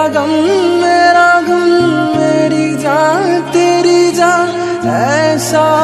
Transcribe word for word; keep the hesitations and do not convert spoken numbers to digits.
गम मेरा गम, मेरी जान तेरी जान, ऐसा